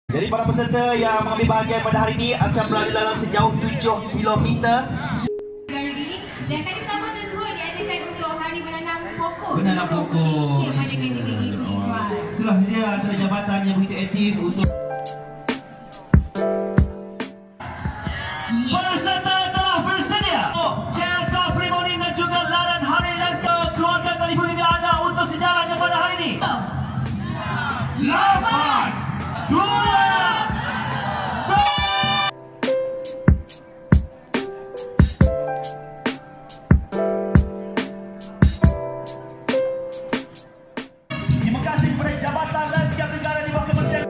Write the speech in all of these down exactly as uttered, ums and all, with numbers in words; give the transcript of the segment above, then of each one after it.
Jadi para peserta yang mengambil bahagian pada hari ini akan berada dalam sejauh tujuh kilometer. Dan kali pertama tersebut diadakan untuk hari menanam pokok. Menanam pokok. Siap pada kategori visual. Itulah dia antara jabatan yang begitu aktif untuk peserta telah bersedia. Oh, Kelka Free Morning dan juga Laran Hari Let's Go. Keluarkan telefon bimbit anda untuk sejarahnya pada hari ini. lapan, dua, terima kasih kepada Jabatan Lanskap Negara di bawah Kementerian.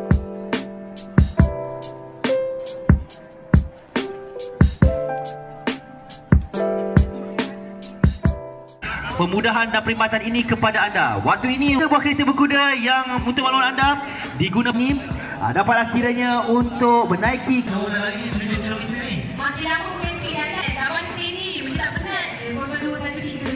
Pemudahan dan perkhidmatan ini kepada anda. Waktu ini sebuah kereta berkuda yang untuk maklumat anda digunakan ini dapat kiranya untuk menaiki. Makin lama mungkin pilihan zaman sini mesti tak penat. kosong dua satu tiga.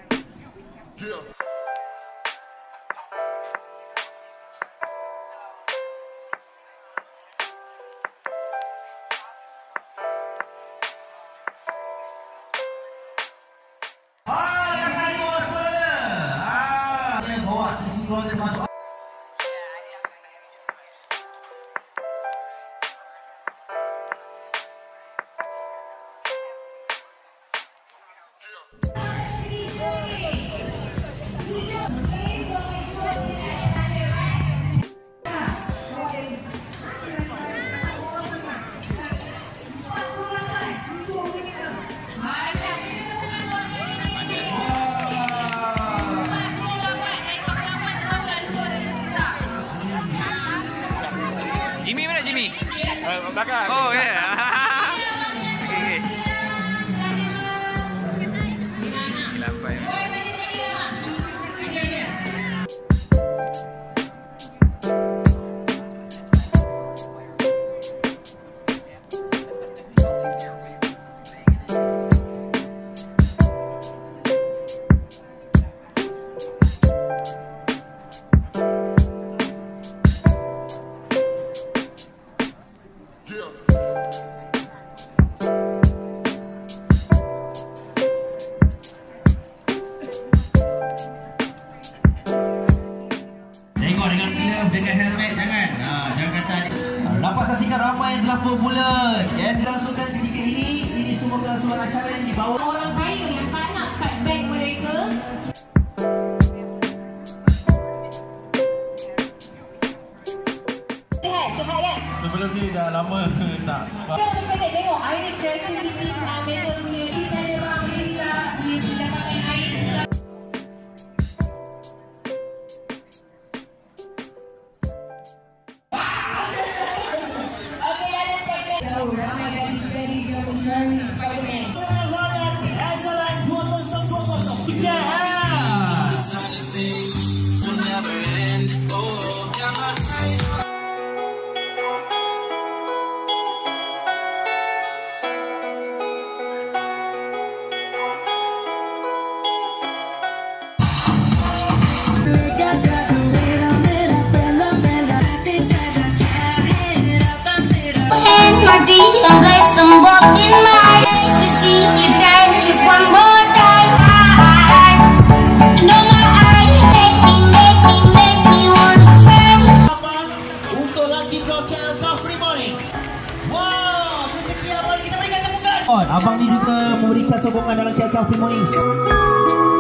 Jimmy mana Jimmy? Uh, belakang. Oh ya. Yeah. Okey. Lapan. Tengok dengan glove, dengan helmet, jangan. Ha, jangan kata ni. Dapat saksikan ramai yang telah berbulan dan dilangsungkan ketika ini. Ini semua kelangsungan acara yang dibawa Orang kaya yang tak nak cut back mereka. Sehat, sehat kan? Sebelum ni dah lama tak. Kita macam mana tengok air creativity uh, member punya di sana orang Amerika dia dapatkan air. Okay, dah ada segmen. Tahu ramai gadis gadis yang mencari Spiderman. My D and place them both in my head to see you dance just one more time. I know my eyes make me, make me, make me wanna try. untuk lagi draw Kelka Free Morning. Wow, rezeki abang kita berikan tepukan. Abang ni juga memberikan sokongan dalam Kelka Free Morning.